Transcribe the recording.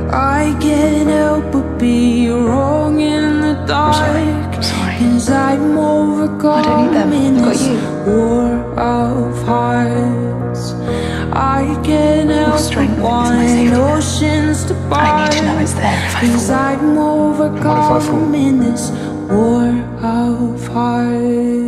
I can't help but be wrong in the dark. I'm sorry. 'Cause I'm overcome. I don't need them. In I've got this you. war of hearts. I can't help but strength is my want safety net. oceans to I part. need to know it's there if I 'Cause fall. I'm overcome fall? in this war of hearts.